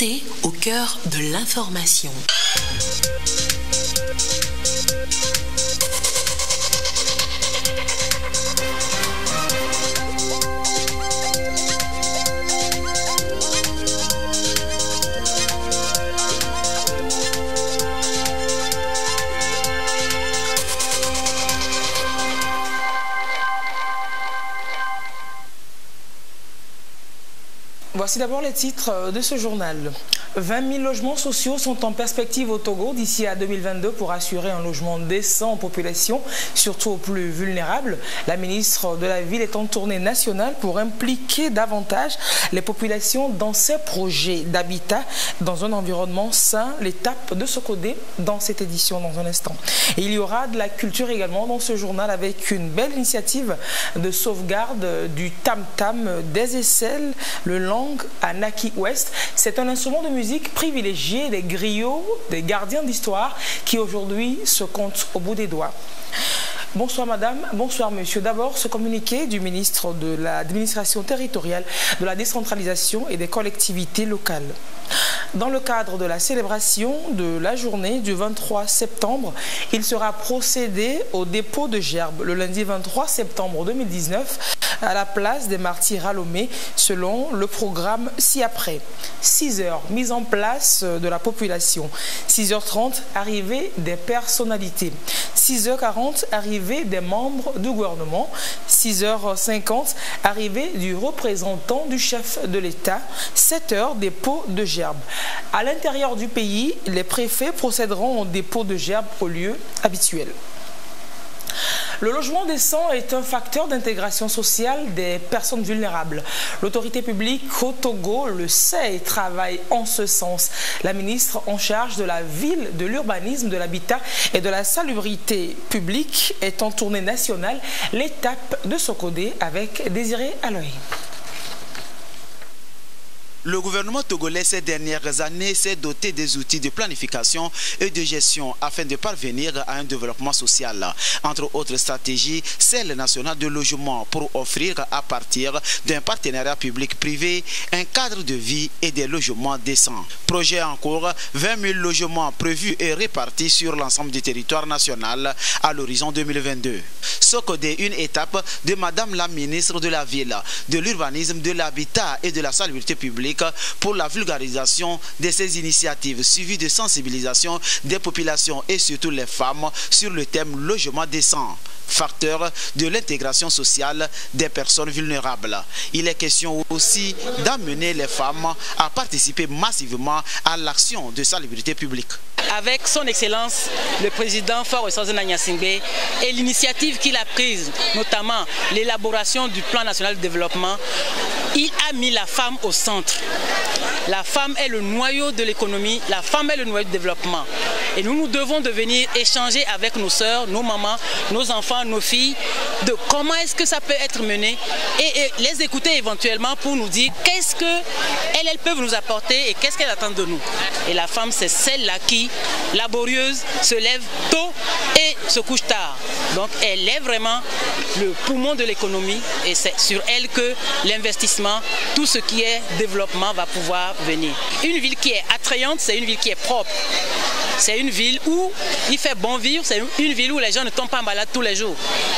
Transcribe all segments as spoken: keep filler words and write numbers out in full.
santé au cœur de l'information. Voici d'abord les titres de ce journal. vingt mille logements sociaux sont en perspective au Togo d'ici à deux mille vingt-deux pour assurer un logement décent aux populations, surtout aux plus vulnérables. La ministre de la Ville est en tournée nationale pour impliquer davantage les populations dans ces projets d'habitat dans un environnement sain. L'étape de Socodé dans cette édition dans un instant. Et il y aura de la culture également dans ce journal avec une belle initiative de sauvegarde du tam-tam des aisselles, le langue à Naki Ouest. C'est un instrument de musique privilégié des griots, des gardiens d'histoire qui aujourd'hui se comptent au bout des doigts. Bonsoir madame, bonsoir monsieur. D'abord, ce communiqué du ministre de l'administration territoriale, de la décentralisation et des collectivités locales. Dans le cadre de la célébration de la journée du vingt-trois septembre, il sera procédé au dépôt de gerbes le lundi vingt-trois septembre deux mille dix-neuf à la place des martyrs à Lomé selon le programme ci-après. six heures, mise en place de la population. six heures trente, arrivée des personnalités. six heures quarante, arrivée des membres du gouvernement. six heures cinquante, arrivée du représentant du chef de l'État. sept heures, dépôt de gerbes. À l'intérieur du pays, les préfets procéderont au dépôt de gerbes au lieu habituel. Le logement décent est un facteur d'intégration sociale des personnes vulnérables. L'autorité publique au Togo le sait et travaille en ce sens. La ministre en charge de la ville, de l'urbanisme, de l'habitat et de la salubrité publique est en tournée nationale. L'étape de Socodé avec Désiré Aloy. Le gouvernement togolais ces dernières années s'est doté des outils de planification et de gestion afin de parvenir à un développement social. Entre autres stratégies, celle nationale de logement pour offrir à partir d'un partenariat public-privé un cadre de vie et des logements décents. Projet en cours, vingt mille logements prévus et répartis sur l'ensemble du territoire national à l'horizon deux mille vingt-deux. Socodé, une étape de Madame la ministre de la Ville, de l'urbanisme, de l'habitat et de la salubrité publique pour la vulgarisation de ces initiatives suivies de sensibilisation des populations et surtout les femmes sur le thème logement décent, facteur de l'intégration sociale des personnes vulnérables. Il est question aussi d'amener les femmes à participer massivement à l'action de salubrité publique. Avec son Excellence, le président Faure Eswatini Gnassingbé et l'initiative qu'il a prise, notamment l'élaboration du plan national de développement, il a mis la femme au centre. La femme est le noyau de l'économie, la femme est le noyau du développement. Et nous, nous devons de venir échanger avec nos sœurs, nos mamans, nos enfants, nos filles, de comment est-ce que ça peut être mené et, et les écouter éventuellement pour nous dire qu'est-ce qu'elles elles peuvent nous apporter et qu'est-ce qu'elles attendent de nous. Et la femme, c'est celle-là qui, laborieuse, se lève tôt et se couche tard. Donc elle est vraiment le poumon de l'économie et c'est sur elle que l'investissement, tout ce qui est développement va pouvoir venir. Une ville qui est attrayante, c'est une ville qui est propre. C'est une ville où il fait bon vivre, c'est une ville où les gens ne tombent pas malades tous les jours.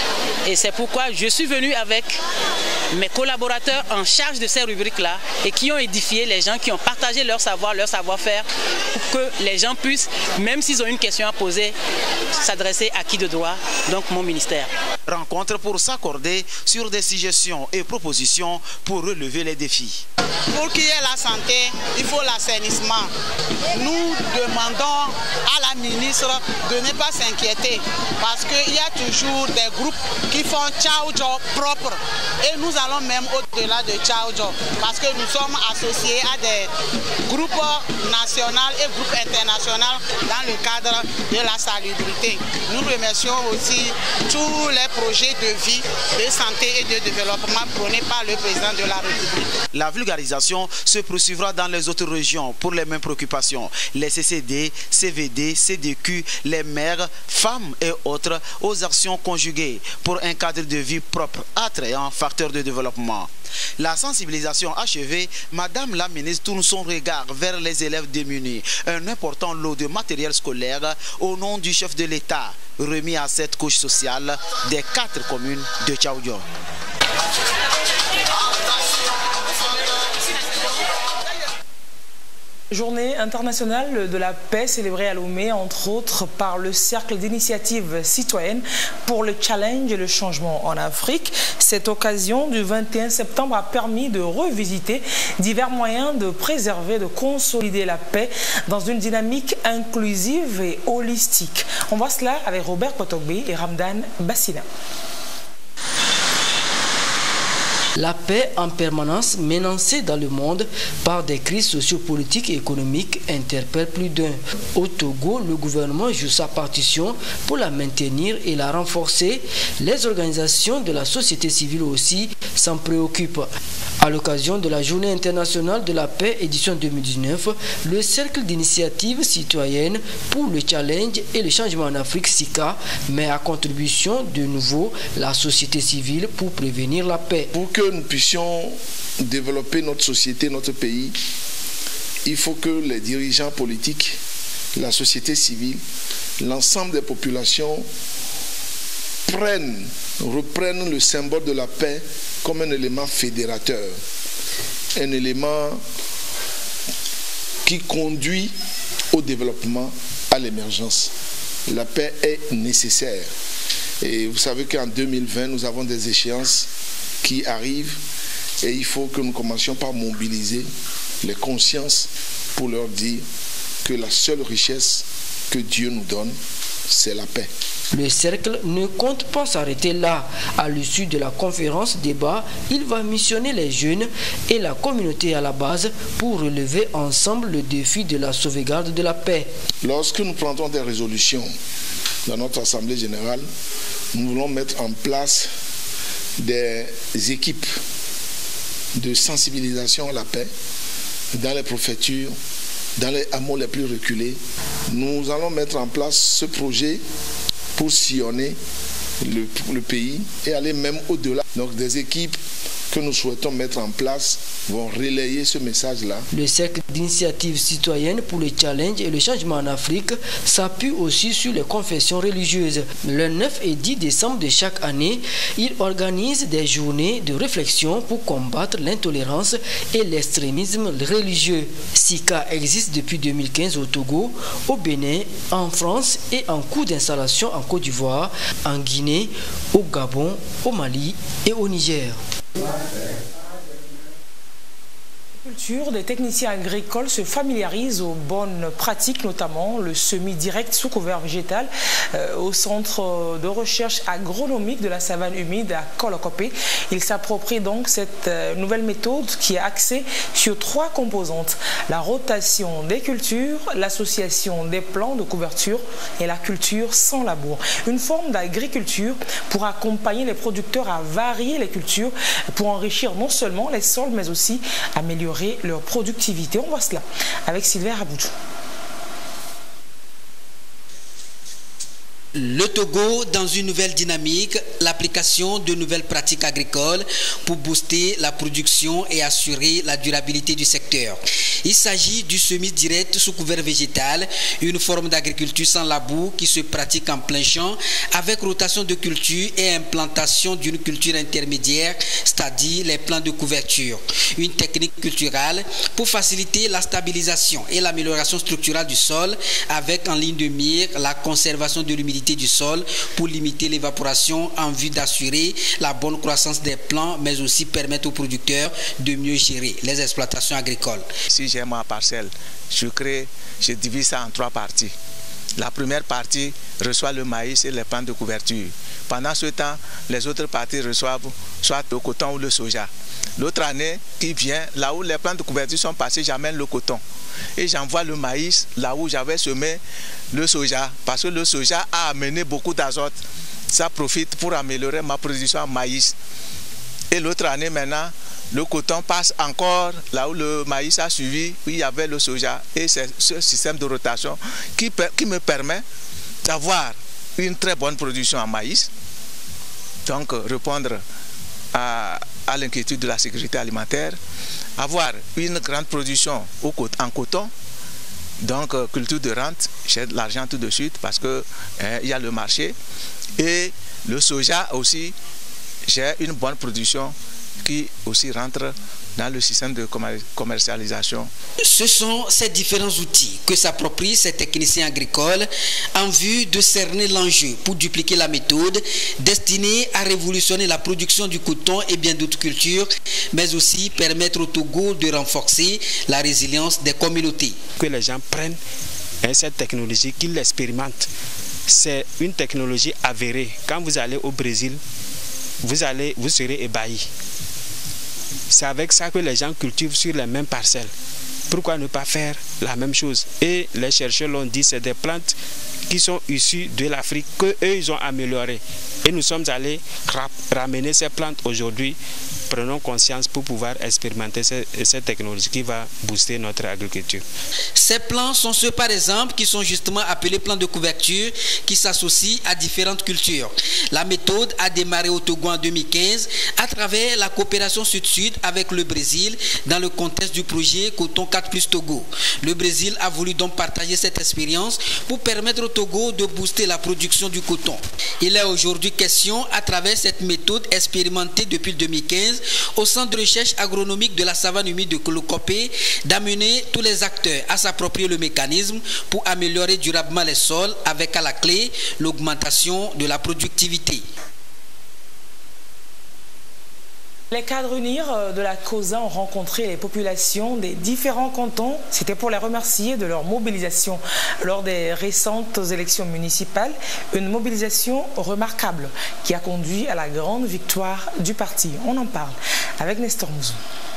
Et c'est pourquoi je suis venu avec mes collaborateurs en charge de ces rubriques-là et qui ont édifié les gens, qui ont partagé leur savoir, leur savoir-faire pour que les gens puissent, même s'ils ont une question à poser, s'adresser à qui de droit, donc mon ministère. Rencontre pour s'accorder sur des suggestions et propositions pour relever les défis. Pour qu'il y ait la santé, il faut l'assainissement. Nous demandons à la ministre de ne pas s'inquiéter parce qu'il y a toujours des groupes qui font Tchaoudjo propre et nous allons même au-delà de Tchaoudjo parce que nous sommes associés à des groupes nationaux et groupes internationaux dans le cadre de la salubrité. Nous remercions aussi tous les projets de vie, de santé et de développement prônés par le président de la République. La vulgarisation se poursuivra dans les autres régions pour les mêmes préoccupations. Les C C D, C V D, C D Q, les mères, femmes et autres aux actions conjuguées pour un cadre de vie propre, attrayant, facteur de développement. La sensibilisation achevée, Madame la ministre tourne son regard vers les élèves démunis. Un important lot de matériel scolaire au nom du chef de l'État, remis à cette couche sociale des quatre communes de Tchaoudion. Journée internationale de la paix célébrée à Lomé, entre autres par le Cercle d'initiatives citoyennes pour le challenge et le changement en Afrique. Cette occasion du vingt et un septembre a permis de revisiter divers moyens de préserver, de consolider la paix dans une dynamique inclusive et holistique. On voit cela avec Robert Potogbe et Ramdan Bassina. La paix en permanence menacée dans le monde par des crises sociopolitiques et économiques interpelle plus d'un. Au Togo, le gouvernement joue sa partition pour la maintenir et la renforcer. Les organisations de la société civile aussi s'en préoccupent. À l'occasion de la Journée internationale de la paix édition deux mille dix-neuf, le Cercle d'initiatives citoyennes pour le challenge et le changement en Afrique, S I C A, met à contribution de nouveau la société civile pour prévenir la paix. Pour que nous puissions développer notre société, notre pays, il faut que les dirigeants politiques, la société civile, l'ensemble des populations prennent, reprennent le symbole de la paix comme un élément fédérateur, un élément qui conduit au développement, à l'émergence. La paix est nécessaire. Et vous savez qu'en deux mille vingt, nous avons des échéances qui arrivent et il faut que nous commencions par mobiliser les consciences pour leur dire que la seule richesse que Dieu nous donne, c'est la paix. Le cercle ne compte pas s'arrêter là. À l'issue de la conférence débat, il va missionner les jeunes et la communauté à la base pour relever ensemble le défi de la sauvegarde de la paix. Lorsque nous prendrons des résolutions dans notre Assemblée générale, nous voulons mettre en place des équipes de sensibilisation à la paix dans les préfectures, dans les hameaux les plus reculés. Nous allons mettre en place ce projet pour sillonner le, le pays et aller même au-delà. Donc des équipes que nous souhaitons mettre en place vont relayer ce message-là. Le Cercle d'initiatives citoyennes pour le challenge et le changement en Afrique s'appuie aussi sur les confessions religieuses. Le neuf et dix décembre de chaque année, il organise des journées de réflexion pour combattre l'intolérance et l'extrémisme religieux. S I C A existe depuis deux mille quinze au Togo, au Bénin, en France et en cours d'installation en Côte d'Ivoire, en Guinée, au Gabon, au Mali et au Niger. Des techniciens agricoles se familiarisent aux bonnes pratiques, notamment le semis direct sous couvert végétal euh, au centre de recherche agronomique de la savane humide à Kolokopé. Ils s'approprient donc cette euh, nouvelle méthode qui est axée sur trois composantes: la rotation des cultures, l'association des plants de couverture et la culture sans labour. Une forme d'agriculture pour accompagner les producteurs à varier les cultures pour enrichir non seulement les sols mais aussi améliorer leur productivité. On voit cela avec Sylvain Aboudjou. Le Togo dans une nouvelle dynamique, l'application de nouvelles pratiques agricoles pour booster la production et assurer la durabilité du secteur. Il s'agit du semis direct sous couvert végétal, une forme d'agriculture sans labour qui se pratique en plein champ avec rotation de culture et implantation d'une culture intermédiaire, c'est-à-dire les plants de couverture. Une technique culturelle pour faciliter la stabilisation et l'amélioration structurelle du sol avec en ligne de mire la conservation de l'humidité du sol pour limiter l'évaporation en vue d'assurer la bonne croissance des plants mais aussi permettre aux producteurs de mieux gérer les exploitations agricoles. Si j'ai ma parcelle, je crée, je divise ça en trois parties. La première partie reçoit le maïs et les plants de couverture. Pendant ce temps, les autres parties reçoivent soit le coton ou le soja. L'autre année qui vient, là où les plants de couverture sont passés, j'amène le coton. Et j'envoie le maïs là où j'avais semé le soja. Parce que le soja a amené beaucoup d'azote ça profite pour améliorer ma production en maïs. Et l'autre année maintenant, le coton passe encore là où le maïs a suivi, où il y avait le soja. Et c'est ce système de rotation qui, qui me permet d'avoir une très bonne production en maïs. Donc répondre à, à l'inquiétude de la sécurité alimentaire, avoir une grande production au, en coton, donc culture de rente, j'ai de l'argent tout de suite parce que hein, il y a le marché. Et le soja aussi, j'ai une bonne production qui aussi rentre dans le système de commercialisation. Ce sont ces différents outils que s'approprient ces techniciens agricoles en vue de cerner l'enjeu pour dupliquer la méthode destinée à révolutionner la production du coton et bien d'autres cultures, mais aussi permettre au Togo de renforcer la résilience des communautés. Que les gens prennent hein, cette technologie, qu'ils l'expérimentent. C'est une technologie avérée. Quand vous allez au Brésil, vous, allez, vous serez ébahis. C'est avec ça que les gens cultivent sur les mêmes parcelles. Pourquoi ne pas faire la même chose? Et les chercheurs l'ont dit, c'est des plantes qui sont issues de l'Afrique qu'eux, ils ont améliorées. Et nous sommes allés ramener ces plantes aujourd'hui. Prenons conscience pour pouvoir expérimenter cette technologie qui va booster notre agriculture. Ces plants sont ceux, par exemple, qui sont justement appelés plants de couverture, qui s'associent à différentes cultures. La méthode a démarré au Togo en deux mille quinze à travers la coopération sud-sud avec le Brésil dans le contexte du projet Coton quatre plus Togo. Le Brésil a voulu donc partager cette expérience pour permettre au Togo de booster la production du coton. Il est aujourd'hui question, à travers cette méthode expérimentée depuis deux mille quinze, au centre de recherche agronomique de la savane humide de Kolokopé, d'amener tous les acteurs à s'approprier le mécanisme pour améliorer durablement les sols avec à la clé l'augmentation de la productivité. Les cadres UNIR de la COSA ont rencontré les populations des différents cantons. C'était pour les remercier de leur mobilisation lors des récentes élections municipales. Une mobilisation remarquable qui a conduit à la grande victoire du parti. On en parle avec Nestor Mouzou.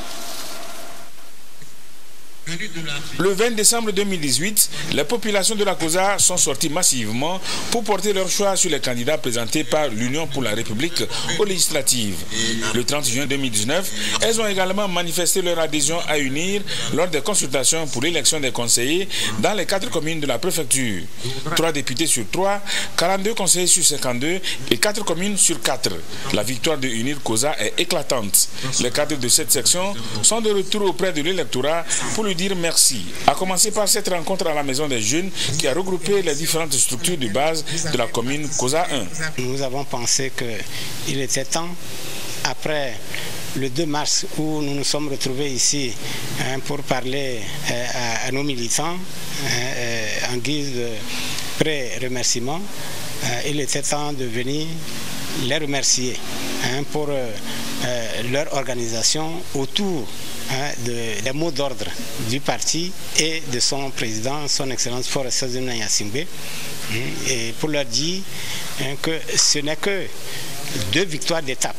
Le vingt décembre deux mille dix-huit, les populations de la COSA sont sorties massivement pour porter leur choix sur les candidats présentés par l'Union pour la République aux législatives. Le trente juin deux mille dix-neuf, elles ont également manifesté leur adhésion à UNIR lors des consultations pour l'élection des conseillers dans les quatre communes de la préfecture. Trois députés sur trois, quarante-deux conseillers sur cinquante-deux et quatre communes sur quatre. La victoire de UNIR COSA est éclatante. Les cadres de cette section sont de retour auprès de l'électorat pour lui dire merci. A commencer par cette rencontre à la Maison des Jeunes qui a regroupé les différentes structures de base de la commune COSA un. Nous avons pensé qu'il était temps, après le deux mars où nous nous sommes retrouvés ici hein, pour parler euh, à, à nos militants euh, en guise de pré-remerciement, euh, il était temps de venir les remercier hein, pour euh, euh, leur organisation autour Hein, de, des mots d'ordre du parti et de son président, son Excellence Faure Essozina Gnassingbé, hein, et pour leur dire hein, que ce n'est que deux victoires d'étape.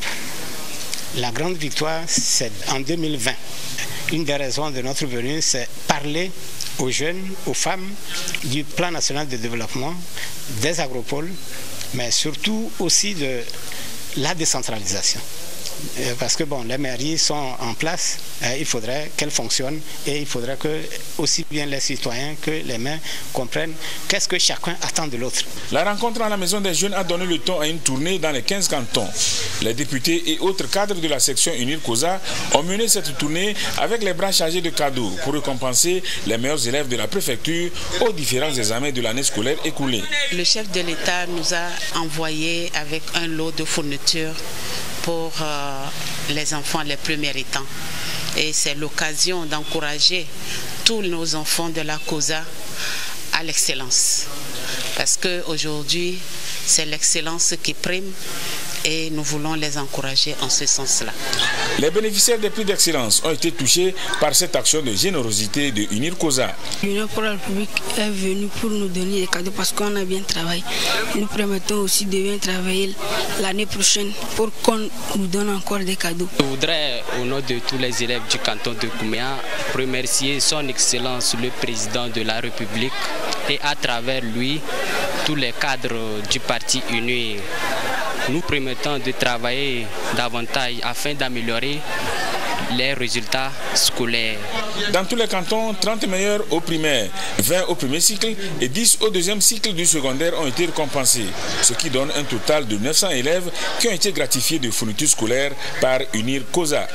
La grande victoire, c'est en deux mille vingt. Une des raisons de notre venue, c'est parler aux jeunes, aux femmes du plan national de développement, des agropoles, mais surtout aussi de la décentralisation. Parce que bon, les mairies sont en place, euh, il faudrait qu'elles fonctionnent et il faudrait que aussi bien les citoyens que les maires comprennent qu'est-ce que chacun attend de l'autre. La rencontre à la Maison des Jeunes a donné le ton à une tournée dans les quinze cantons. Les députés et autres cadres de la section UNIR COSA ont mené cette tournée avec les bras chargés de cadeaux pour récompenser les meilleurs élèves de la préfecture aux différents examens de l'année scolaire écoulée. Le chef de l'État nous a envoyé avec un lot de fournitures pour euh, les enfants les plus méritants. Et c'est l'occasion d'encourager tous nos enfants de la COSA à l'excellence. Parce qu'aujourd'hui, c'est l'excellence qui prime et nous voulons les encourager en ce sens-là. Les bénéficiaires des prix d'excellence ont été touchés par cette action de générosité de UNIR COSA. L'Union pour la République est venue pour nous donner des cadeaux parce qu'on a bien travaillé. Nous permettons aussi de bien travailler l'année prochaine pour qu'on nous donne encore des cadeaux. Je voudrais, au nom de tous les élèves du canton de Kouméa, remercier son Excellence le Président de la République et à travers lui, tous les cadres du parti UNIR nous permettant de travailler davantage afin d'améliorer les résultats scolaires. Dans tous les cantons, trente meilleurs au primaire, vingt au premier cycle et dix au deuxième cycle du secondaire ont été récompensés, ce qui donne un total de neuf cents élèves qui ont été gratifiés de fournitures scolaires par Unir Koza.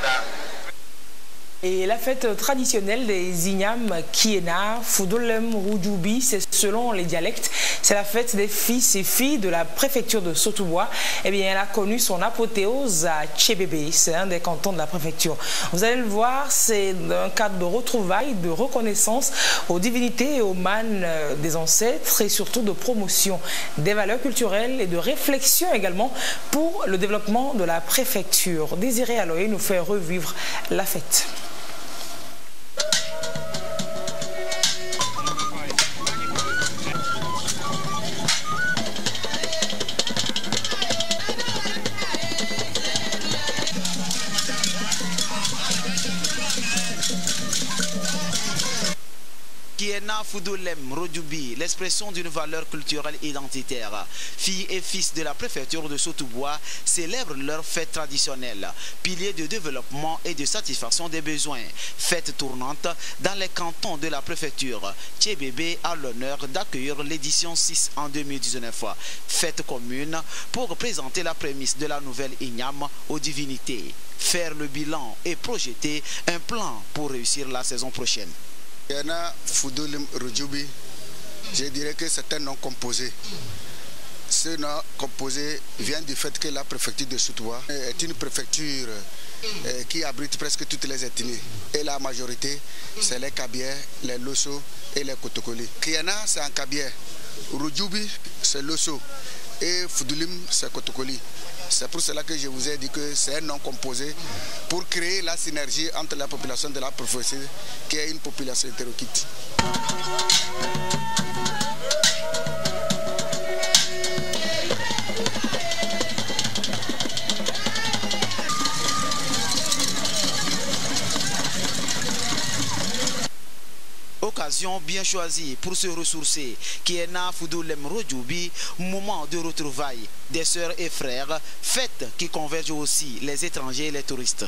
Et la fête traditionnelle des Ignam, Kiena, Fudolem, Rujoubi, c'est selon les dialectes, c'est la fête des fils et filles de la préfecture de Sotoubois. Eh bien, elle a connu son apothéose à Tchébébé, c'est un des cantons de la préfecture. Vous allez le voir, c'est un cadre de retrouvailles, de reconnaissance aux divinités et aux mânes des ancêtres et surtout de promotion des valeurs culturelles et de réflexion également pour le développement de la préfecture. Désiré Aloé nous fait revivre la fête. Kiena Fudolem Rodjoubi, l'expression d'une valeur culturelle identitaire. Filles et fils de la préfecture de Sotoubois célèbrent leur fête traditionnelle, pilier de développement et de satisfaction des besoins. Fête tournante dans les cantons de la préfecture. Tchébébé a l'honneur d'accueillir l'édition six en deux mille dix-neuf. Fête commune pour présenter la prémisse de la nouvelle Ignam aux divinités, faire le bilan et projeter un plan pour réussir la saison prochaine. Kiena Fudolem Rodjoubi, je dirais que c'est un nom composé. Ce nom composé vient du fait que la préfecture de Sotoubois est une préfecture qui abrite presque toutes les ethnies. Et la majorité, c'est les Kabiers, les Losso et les Kotokoli. Kiena, c'est un Kabier. Rodjoubi, c'est Losso. Et Fudolem, c'est Kotokoli. C'est pour cela que je vous ai dit que c'est un nom composé pour créer la synergie entre la population de la préfecture qui est une population hétéroclite. Occasion bien choisie pour se ressourcer. Kiena Fudolem Rodjoubi, moment de retrouvailles des sœurs et frères, fête qui converge aussi les étrangers et les touristes.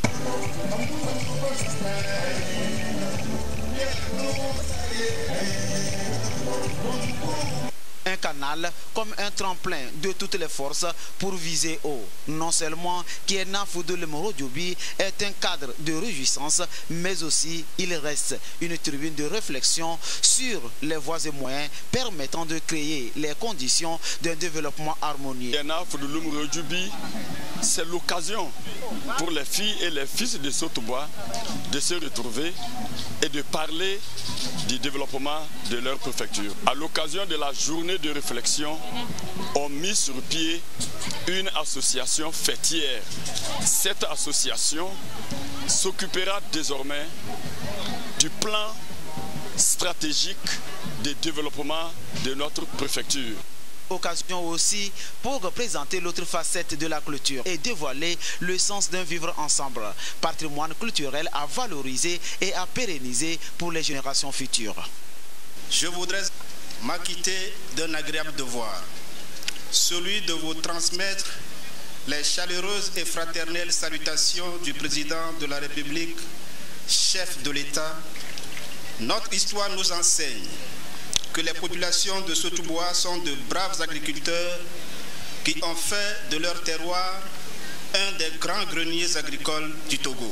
Un canal comme un tremplin de toutes les forces pour viser haut. Non seulement Kiena Fudolem Rodjoubi est un cadre de réjouissance, mais aussi il reste une tribune de réflexion sur les voies et moyens permettant de créer les conditions d'un développement harmonieux. Kiena Fudolem Rodjoubi, c'est l'occasion pour les filles et les fils de Sotoubois de se retrouver et de parler du développement de leur préfecture. À l'occasion de la journée de réflexion, on mis sur pied une association fêtière. Cette association s'occupera désormais du plan stratégique de développement de notre préfecture. Occasion aussi pour présenter l'autre facette de la clôture et dévoiler le sens d'un vivre ensemble, patrimoine culturel à valoriser et à pérenniser pour les générations futures. Je voudrais m'acquitter d'un agréable devoir, celui de vous transmettre les chaleureuses et fraternelles salutations du président de la République, chef de l'État. Notre histoire nous enseigne que les populations de Sotoubois sont de braves agriculteurs qui ont fait de leur terroir un des grands greniers agricoles du Togo.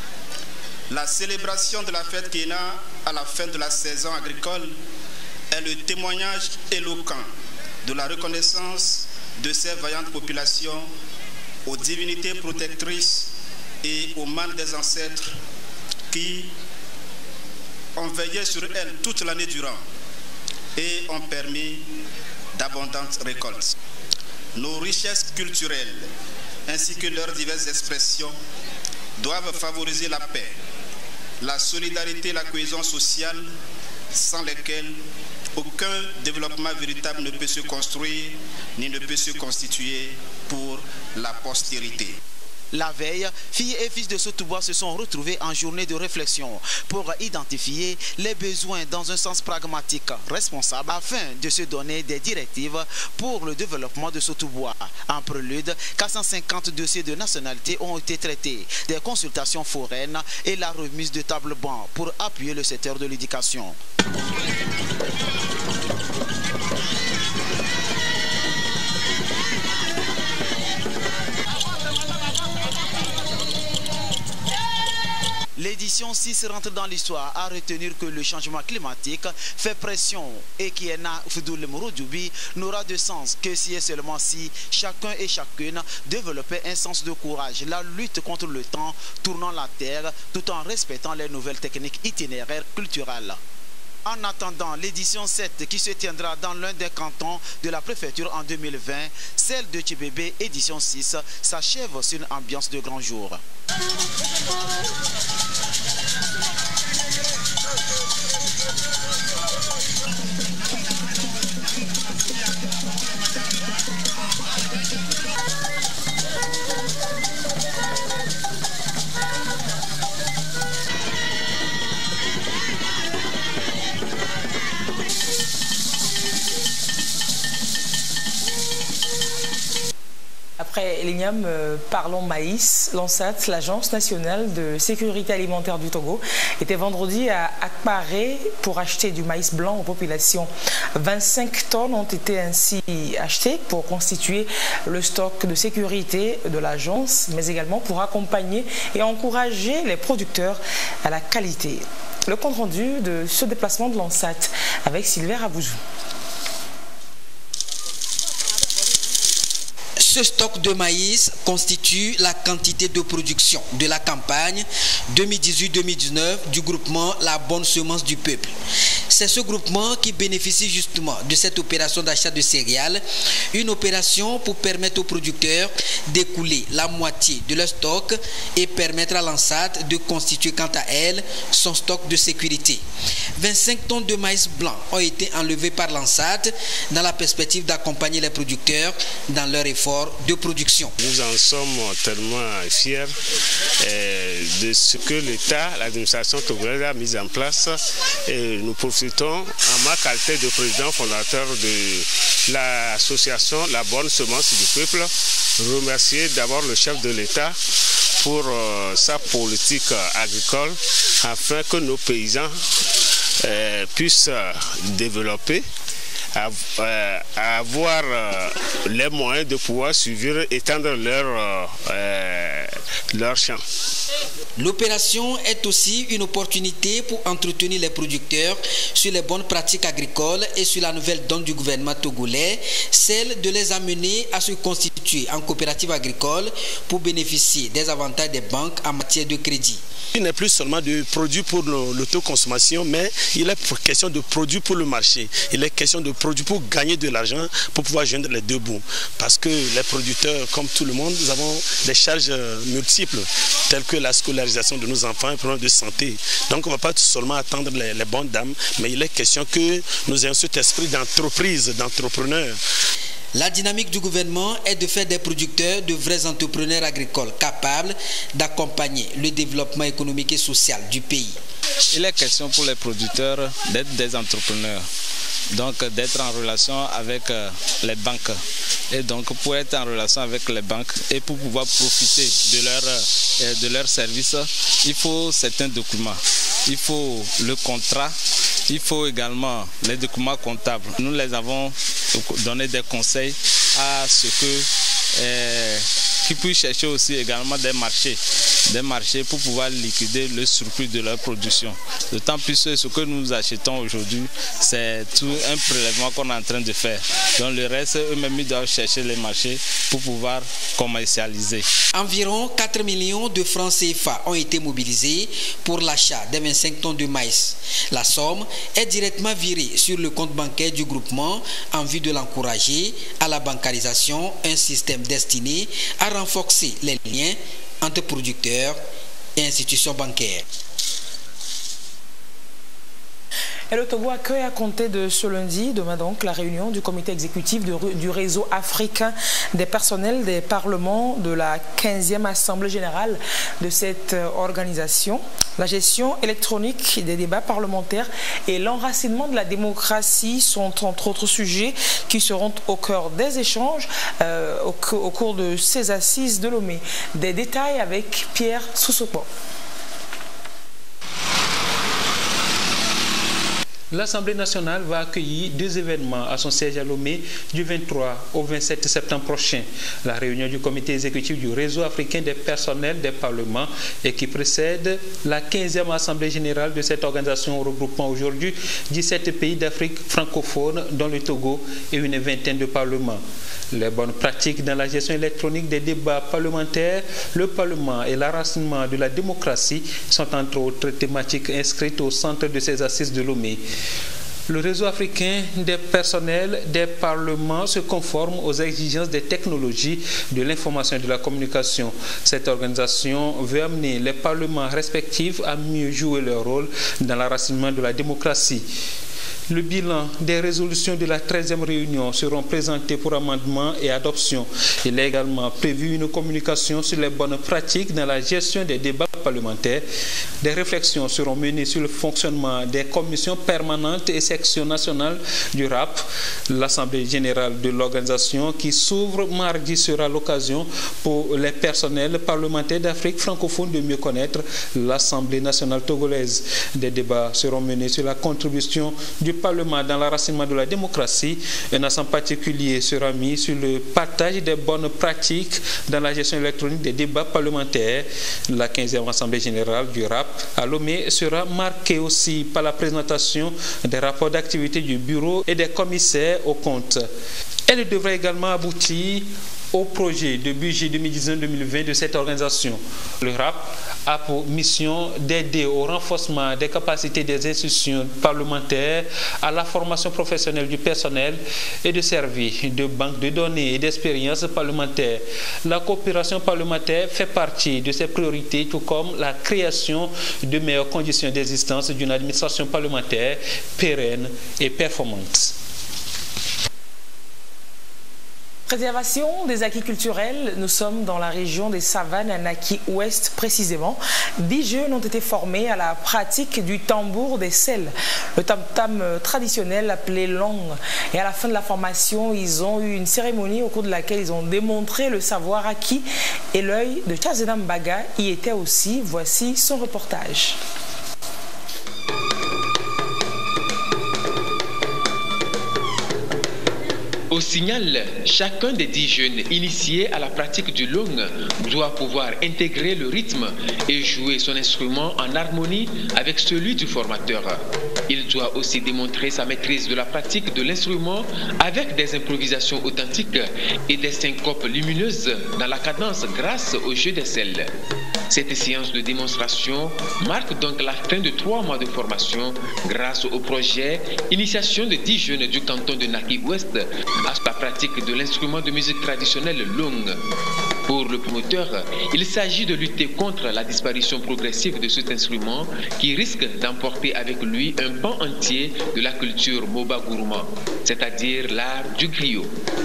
La célébration de la fête Kiena à la fin de la saison agricole est le témoignage éloquent de la reconnaissance de ces vaillantes populations aux divinités protectrices et aux mânes des ancêtres qui ont veillé sur elles toute l'année durant et ont permis d'abondantes récoltes. Nos richesses culturelles ainsi que leurs diverses expressions doivent favoriser la paix, la solidarité et la cohésion sociale sans lesquelles aucun développement véritable ne peut se construire ni ne peut se constituer pour la postérité. La veille, filles et fils de Sotoubois se sont retrouvés en journée de réflexion pour identifier les besoins dans un sens pragmatique, responsable, afin de se donner des directives pour le développement de Sotoubois. En prélude, quatre cent cinquante dossiers de nationalité ont été traités, des consultations foraines et la remise de tables bancs pour appuyer le secteur de l'éducation. L'édition six rentre dans l'histoire à retenir que le changement climatique fait pression et qui est na Foudoul Mouroudjoubi n'aura de sens que si et seulement si chacun et chacune développait un sens de courage, la lutte contre le temps tournant la terre tout en respectant les nouvelles techniques itinéraires culturelles. En attendant l'édition sept qui se tiendra dans l'un des cantons de la préfecture en deux mille vingt, celle de Tchibébé édition six s'achève sur une ambiance de grand jour. Après l'Ignam, euh, parlons maïs. L'ANSAT, l'Agence nationale de sécurité alimentaire du Togo, était vendredi à Akparé pour acheter du maïs blanc aux populations. vingt-cinq tonnes ont été ainsi achetées pour constituer le stock de sécurité de l'agence, mais également pour accompagner et encourager les producteurs à la qualité. Le compte rendu de ce déplacement de l'ANSAT avec Sylvain Abouzou. Ce stock de maïs constitue la quantité de production de la campagne deux mille dix-huit deux mille dix-neuf du groupement La Bonne Semence du Peuple. C'est ce groupement qui bénéficie justement de cette opération d'achat de céréales, une opération pour permettre aux producteurs d'écouler la moitié de leur stock et permettre à l'ANSAT de constituer quant à elle son stock de sécurité. vingt-cinq tonnes de maïs blanc ont été enlevées par l'ANSAT dans la perspective d'accompagner les producteurs dans leur effort de production. Nous en sommes tellement fiers euh, de ce que l'État, l'administration togolaise a mis en place. Et nous profitons, en ma qualité de président fondateur de l'association La Bonne Semence du Peuple, remercier d'abord le chef de l'État pour euh, sa politique agricole afin que nos paysans euh, puissent développer, à, euh, à avoir euh, les moyens de pouvoir suivre, étendre leur, euh, leur champ. L'opération est aussi une opportunité pour entretenir les producteurs sur les bonnes pratiques agricoles et sur la nouvelle donne du gouvernement togolais, celle de les amener à se constituer en coopérative agricole pour bénéficier des avantages des banques en matière de crédit. Il n'est plus seulement de produits pour l'autoconsommation, mais il est question de produits pour le marché. Il est question de produits pour gagner de l'argent, pour pouvoir joindre les deux bouts. Parce que les producteurs, comme tout le monde, nous avons des charges multiples, telles que la scolarisation de nos enfants et les problèmes de santé. Donc on ne va pas seulement attendre les, les bonnes dames, mais il est question que nous ayons cet esprit d'entreprise, d'entrepreneur. La dynamique du gouvernement est de faire des producteurs de vrais entrepreneurs agricoles capables d'accompagner le développement économique et social du pays. Il est question pour les producteurs d'être des entrepreneurs, donc d'être en relation avec les banques. Et donc pour être en relation avec les banques et pour pouvoir profiter de leur, de leur service, il faut certains documents. Il faut le contrat, il faut également les documents comptables. Nous les avons donné des conseils à ce que euh, qu'ils puissent chercher aussi également des marchés, des marchés pour pouvoir liquider le surplus de leur production. D'autant plus que ce que nous achetons aujourd'hui, c'est tout un prélèvement qu'on est en train de faire. Donc le reste, eux-mêmes, ils doivent chercher les marchés pour pouvoir commercialiser. Environ quatre millions de francs C F A ont été mobilisés pour l'achat des vingt-cinq tonnes de maïs. La somme est directement virée sur le compte bancaire du groupement en vue de l'encourager à la bancarisation, un système destiné à renforcer les liens entre producteurs et institutions bancaires. Et le Togo accueille à compter de ce lundi, demain donc, la réunion du comité exécutif du, du réseau africain des personnels des parlements de la quinzième Assemblée générale de cette organisation. La gestion électronique des débats parlementaires et l'enracinement de la démocratie sont entre autres sujets qui seront au cœur des échanges euh, au, au cours de ces assises de Lomé. Des détails avec Pierre Soussopo. L'Assemblée nationale va accueillir deux événements à son siège à Lomé du vingt-trois au vingt-sept septembre prochain. La réunion du comité exécutif du réseau africain des personnels des parlements et qui précède la quinzième Assemblée générale de cette organisation regroupant aujourd'hui dix-sept pays d'Afrique francophone, dont le Togo et une vingtaine de parlements. Les bonnes pratiques dans la gestion électronique des débats parlementaires, le Parlement et l'enracinement de la démocratie sont entre autres thématiques inscrites au centre de ces assises de Lomé. Le réseau africain des personnels des parlements se conforme aux exigences des technologies de l'information et de la communication. Cette organisation veut amener les parlements respectifs à mieux jouer leur rôle dans l'enracinement de la démocratie. Le bilan des résolutions de la treizième réunion seront présentés pour amendement et adoption. Il est également prévu une communication sur les bonnes pratiques dans la gestion des débats parlementaires. Des réflexions seront menées sur le fonctionnement des commissions permanentes et sections nationales du R A P. L'Assemblée générale de l'organisation qui s'ouvre mardi sera l'occasion pour les personnels parlementaires d'Afrique francophone de mieux connaître l'Assemblée nationale togolaise. Des débats seront menés sur la contribution du Parlement dans l'enracinement de la démocratie. Un accent particulier sera mis sur le partage des bonnes pratiques dans la gestion électronique des débats parlementaires. La quinzième Assemblée générale du R A P à Lomé sera marquée aussi par la présentation des rapports d'activité du bureau et des commissaires aux comptes. Elle devrait également aboutir au projet de budget deux mille dix-neuf deux mille vingt de cette organisation. Le R A P a pour mission d'aider au renforcement des capacités des institutions parlementaires, à la formation professionnelle du personnel et de servir de banque de données et d'expériences parlementaires. La coopération parlementaire fait partie de ses priorités, tout comme la création de meilleures conditions d'existence d'une administration parlementaire pérenne et performante. Préservation des acquis culturels, nous sommes dans la région des Savanes, à Naki-Ouest précisément. Dix jeunes ont été formés à la pratique du tambour des sels, le tam-tam traditionnel appelé long. Et à la fin de la formation, ils ont eu une cérémonie au cours de laquelle ils ont démontré le savoir acquis. Et l'œil de Chazedam Baga y était aussi. Voici son reportage. Au signal, chacun des dix jeunes initiés à la pratique du long doit pouvoir intégrer le rythme et jouer son instrument en harmonie avec celui du formateur. Il doit aussi démontrer sa maîtrise de la pratique de l'instrument avec des improvisations authentiques et des syncopes lumineuses dans la cadence grâce au jeu des sels. Cette séance de démonstration marque donc la fin de trois mois de formation grâce au projet Initiation de dix jeunes du canton de Naki-Ouest à la pratique de l'instrument de musique traditionnelle long. Pour le promoteur, il s'agit de lutter contre la disparition progressive de cet instrument qui risque d'emporter avec lui un pan entier de la culture Moba Gourma, c'est-à-dire l'art du griot.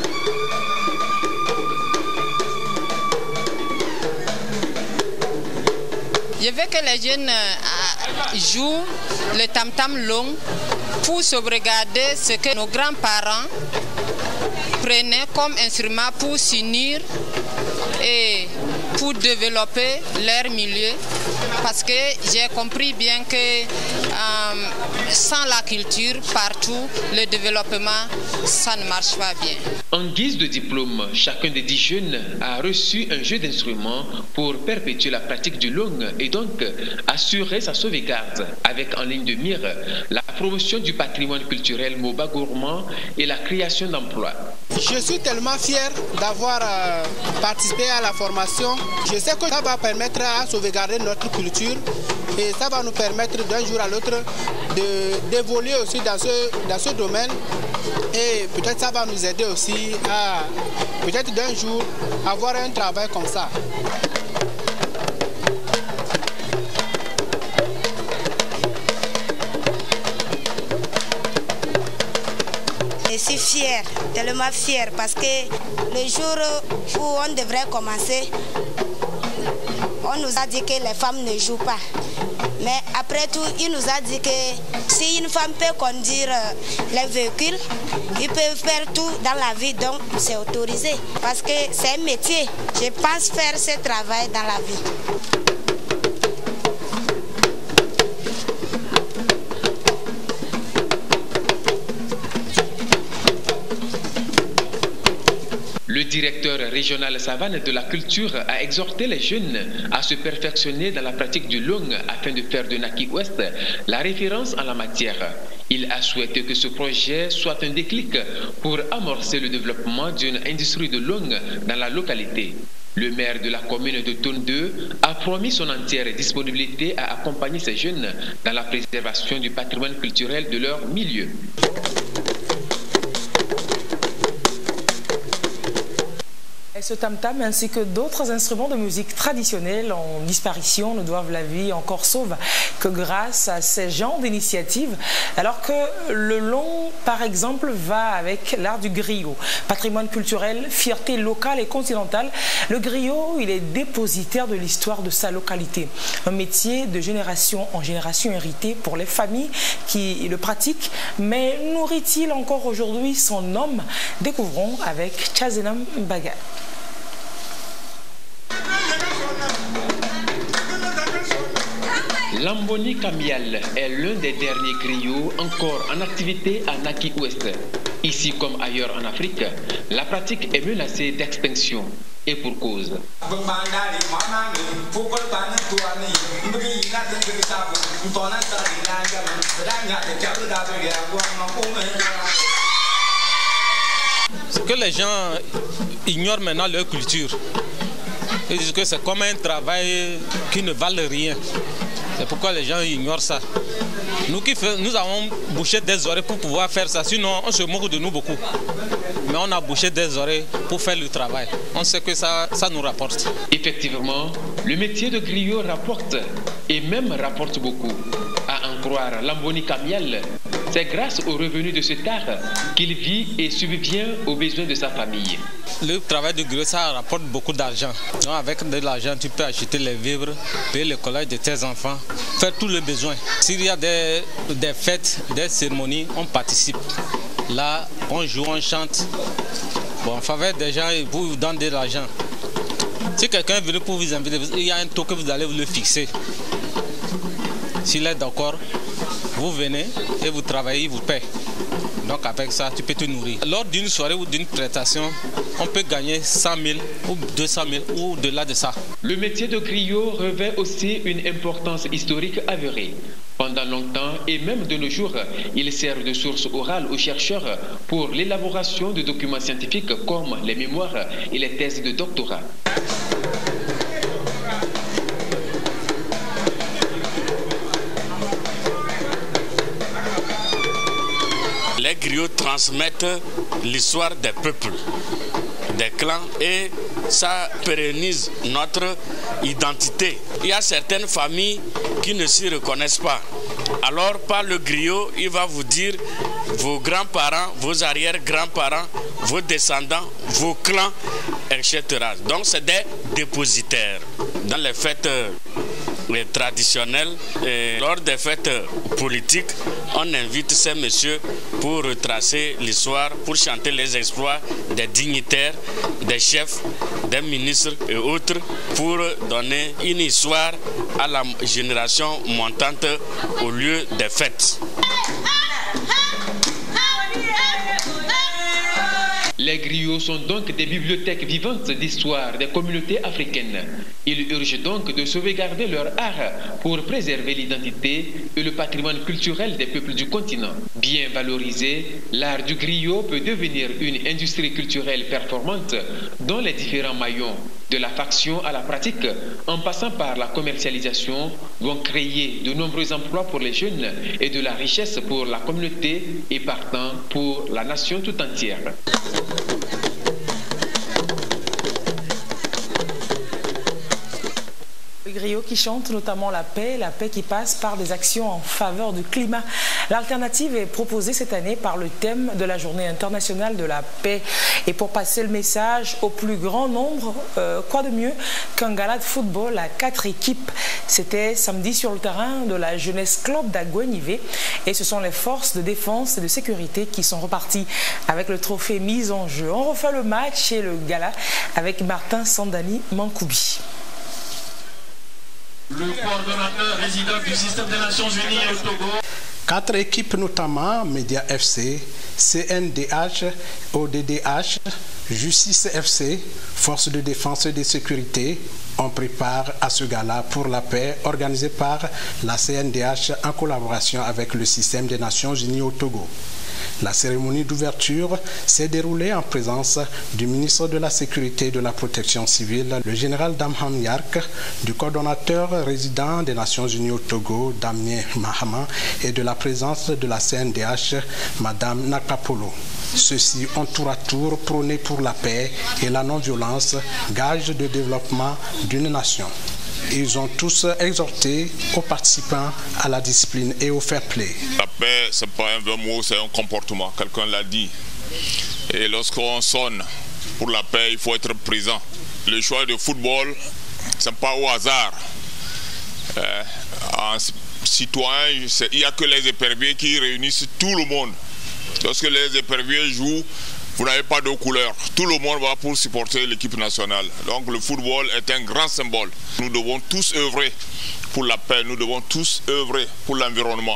Je veux que les jeunes jouent le tam-tam long pour sauvegarder ce que nos grands-parents prenaient comme instrument pour s'unir et pour développer leur milieu. Parce que j'ai compris bien que euh, sans la culture, partout, le développement, ça ne marche pas bien. En guise de diplôme, chacun des dix jeunes a reçu un jeu d'instruments pour perpétuer la pratique du long et donc assurer sa sauvegarde avec en ligne de mire la promotion du patrimoine culturel Moba Gourmand et la création d'emplois. Je suis tellement fier d'avoir euh, participé à la formation. Je sais que ça va permettre à sauvegarder notre culture et ça va nous permettre d'un jour à l'autre d'évoluer aussi dans ce, dans ce domaine. Et peut-être ça va nous aider aussi à peut-être d'un jour avoir un travail comme ça. fière, tellement fière, parce que le jour où on devrait commencer, on nous a dit que les femmes ne jouent pas. Mais après tout, il nous a dit que si une femme peut conduire les véhicules, il peut faire tout dans la vie, donc c'est autorisé. Parce que c'est un métier. Je pense faire ce travail dans la vie. Le directeur régional Savane de la culture a exhorté les jeunes à se perfectionner dans la pratique du long afin de faire de Naki Ouest la référence en la matière. Il a souhaité que ce projet soit un déclic pour amorcer le développement d'une industrie de long dans la localité. Le maire de la commune de Toune deux a promis son entière disponibilité à accompagner ces jeunes dans la préservation du patrimoine culturel de leur milieu. Ce tam-tam ainsi que d'autres instruments de musique traditionnels en disparition ne doivent la vie encore sauve que grâce à ces genres d'initiatives, alors que le long, par exemple, va avec l'art du griot. Patrimoine culturel, fierté locale et continentale, le griot, il est dépositaire de l'histoire de sa localité. Un métier de génération en génération hérité pour les familles qui le pratiquent, mais nourrit-il encore aujourd'hui son homme? Découvrons avec Chazenam Baga. Lamboni Kamial est l'un des derniers griots encore en activité à Naki Ouest. Ici comme ailleurs en Afrique, la pratique est menacée d'extinction. Et pour cause. C'est que les gens ignorent maintenant leur culture. Ils disent que c'est comme un travail qui ne valent rien. C'est pourquoi les gens ignorent ça. Nous qui fait, nous avons bouché des oreilles pour pouvoir faire ça, sinon on se moque de nous beaucoup. Mais on a bouché des oreilles pour faire le travail. On sait que ça, ça nous rapporte. Effectivement, le métier de griot rapporte, et même rapporte beaucoup. À en croire Lamboni Kamial, c'est grâce aux revenus de cet art qu'il vit et subvient aux besoins de sa famille. Le travail de griot, ça rapporte beaucoup d'argent. Avec de l'argent, tu peux acheter les vivres, payer le collège de tes enfants, faire tous les besoins. S'il y a des, des fêtes, des cérémonies, on participe. Là, on joue, on chante. Bon, en faveur des gens, ils vous donnent de l'argent. Si quelqu'un est venu pour vous inviter, il y a un taux que vous allez le fixer. S'il est d'accord, vous venez et vous travaillez, il vous paie. Donc avec ça, tu peux te nourrir. Lors d'une soirée ou d'une prestation, on peut gagner cent mille ou deux cent mille ou au-delà de ça. Le métier de griot revêt aussi une importance historique avérée. Pendant longtemps et même de nos jours, il sert de source orale aux chercheurs pour l'élaboration de documents scientifiques comme les mémoires et les thèses de doctorat. Les griots transmettent l'histoire des peuples, des clans, et ça pérennise notre identité. Il y a certaines familles qui ne s'y reconnaissent pas. Alors par le griot, il va vous dire vos grands-parents, vos arrière-grands-parents, vos descendants, vos clans, et cetera. Donc c'est des dépositaires. Dans les fêtes les traditionnelles, et lors des fêtes politiques, on invite ces messieurs pour retracer l'histoire, pour chanter les exploits des dignitaires, des chefs, des ministres et autres, pour donner une histoire à la génération montante au lieu des fêtes. Les griots sont donc des bibliothèques vivantes d'histoire des communautés africaines. Ils urgent donc de sauvegarder leur art pour préserver l'identité et le patrimoine culturel des peuples du continent. Bien valorisé, l'art du griot peut devenir une industrie culturelle performante dont les différents maillons, de la faction à la pratique, en passant par la commercialisation, vont créer de nombreux emplois pour les jeunes et de la richesse pour la communauté et partant pour la nation tout entière. Le griots qui chantent notamment la paix, la paix qui passe par des actions en faveur du climat. L'alternative est proposée cette année par le thème de la Journée internationale de la paix. Et pour passer le message au plus grand nombre, euh, quoi de mieux qu'un gala de football à quatre équipes. C'était samedi sur le terrain de la Jeunesse Club d'Aguenivé et ce sont les forces de défense et de sécurité qui sont reparties avec le trophée mis en jeu. On refait le match et le gala avec Martin Sandani Mankoubi. Le coordonnateur résident du système des Nations Unies au Togo. Quatre équipes notamment Média F C, C N D H, O D D H, Justice F C, Forces de défense et de sécurité, on prépare à ce gala pour la paix organisé par la C N D H en collaboration avec le système des Nations Unies au Togo. La cérémonie d'ouverture s'est déroulée en présence du ministre de la Sécurité et de la Protection civile, le général Damham Yark, du coordonnateur résident des Nations Unies au Togo, Damien Mahama, et de la présence de la C N D H, Madame Nakapolo. Ceux-ci ont tour à tour prôné pour la paix et la non-violence, gage de développement d'une nation. Ils ont tous exhorté aux participants à la discipline et au fair play. La paix, ce n'est pas un vrai mot, c'est un comportement, quelqu'un l'a dit. Et lorsqu'on sonne pour la paix, il faut être présent. Le choix de football, ce n'est pas au hasard. Euh, en citoyen, il n'y a que les éperviers qui réunissent tout le monde. Lorsque les éperviers jouent, vous n'avez pas de couleur. Tout le monde va pour supporter l'équipe nationale. Donc le football est un grand symbole. Nous devons tous œuvrer pour la paix. Nous devons tous œuvrer pour l'environnement.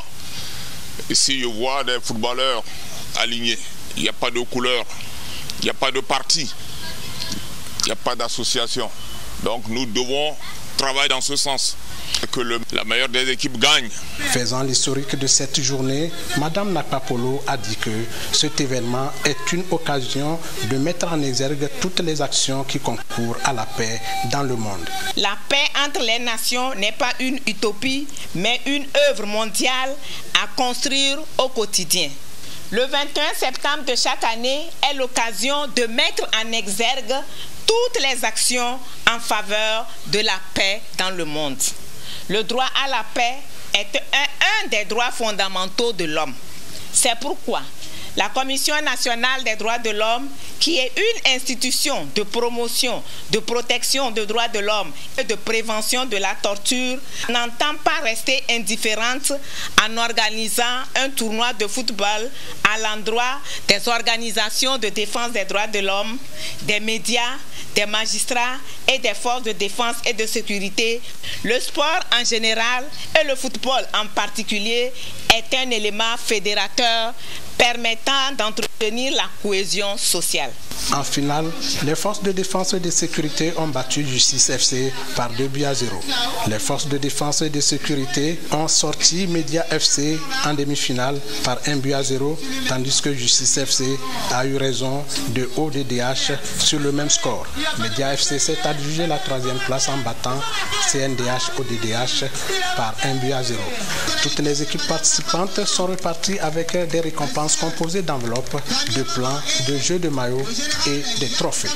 Ici, je vois des footballeurs alignés. Il n'y a pas de couleur. Il n'y a pas de parti. Il n'y a pas d'association. Donc nous devons travailler dans ce sens. Que le, la meilleure des équipes gagne. Faisant l'historique de cette journée, Madame Nakapolo a dit que cet événement est une occasion de mettre en exergue toutes les actions qui concourent à la paix dans le monde. La paix entre les nations n'est pas une utopie, mais une œuvre mondiale à construire au quotidien. Le vingt et un septembre de chaque année est l'occasion de mettre en exergue toutes les actions en faveur de la paix dans le monde. Le droit à la paix est un, un des droits fondamentaux de l'homme. C'est pourquoi la Commission nationale des droits de l'homme, qui est une institution de promotion, de protection des droits de l'homme et de prévention de la torture, n'entend pas rester indifférente en organisant un tournoi de football à l'endroit des organisations de défense des droits de l'homme, des médias, des magistrats et des forces de défense et de sécurité. Le sport en général et le football en particulier est un élément fédérateur permettant d'entretenir la cohésion sociale. En finale, les forces de défense et de sécurité ont battu Justice F C par deux buts à zéro. Les forces de défense et de sécurité ont sorti Média F C en demi-finale par un but à zéro, tandis que Justice F C a eu raison de O D D H sur le même score. Média F C s'est adjugé la troisième place en battant C N D H O D D H par un but à zéro. Toutes les équipes participantes sont reparties avec des récompenses composées d'enveloppes, de plans, de jeux de maillots et des trophées.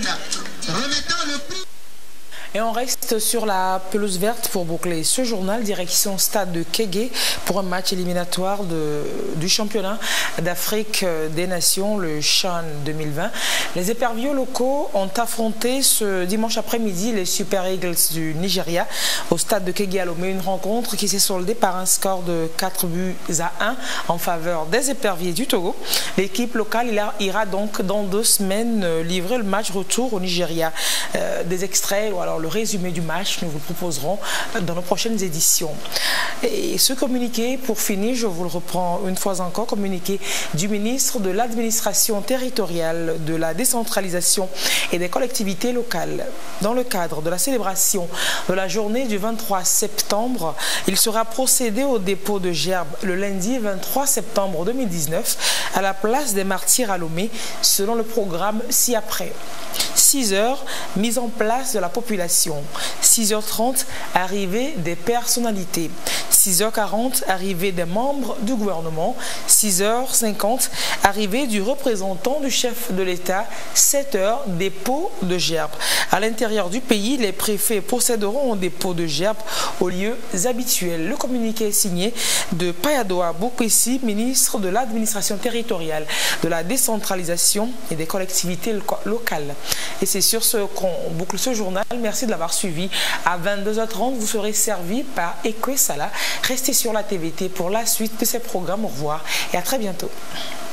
Et on reste sur la pelouse verte pour boucler ce journal, direction stade de Kégué pour un match éliminatoire de, du championnat d'Afrique des Nations, le CHAN deux mille vingt. Les éperviers locaux ont affronté ce dimanche après-midi les Super Eagles du Nigeria au stade de Kégué à Lomé, une rencontre qui s'est soldée par un score de quatre buts à un en faveur des éperviers du Togo. L'équipe locale ira donc dans deux semaines livrer le match retour au Nigeria. Euh, des extraits ou alors le résumé du match, nous vous le proposerons dans nos prochaines éditions. Et ce communiqué, pour finir, je vous le reprends une fois encore, communiqué du ministre de l'Administration territoriale, de la décentralisation et des collectivités locales. Dans le cadre de la célébration de la journée du vingt-trois septembre, il sera procédé au dépôt de gerbes le lundi vingt-trois septembre deux mille dix-neuf à la place des Martyrs à Lomé, selon le programme ci-après. six heures, mise en place de la population. six heures trente, arrivée des personnalités. six heures quarante, arrivée des membres du gouvernement. six heures cinquante, arrivée du représentant du chef de l'État. sept heures, dépôt de gerbes. À l'intérieur du pays, les préfets procéderont au dépôt de gerbes aux lieux habituels. Le communiqué est signé de Payadoa Bokwesi, ministre de l'administration territoriale, de la décentralisation et des collectivités locales. Et c'est sur ce qu'on boucle ce journal. Merci de l'avoir suivi. À vingt-deux heures trente, vous serez servi par Ekwe Sala. Restez sur la T V T pour la suite de ces programmes. Au revoir et à très bientôt.